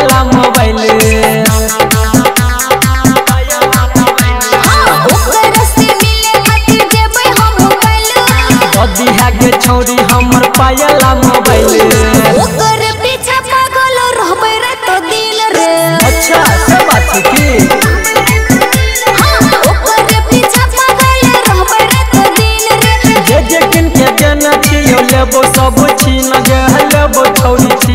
पायला mobile के छोरी हमर पायला मोबाइल ओकर पीछे पागल रहबे रे तो दिल रे। अच्छा सब बात की हां ओकर पीछे पागल रहबे रे तो दिल रे। जे किन के देना छियो लेबो सब छीन गे लेबो छोरी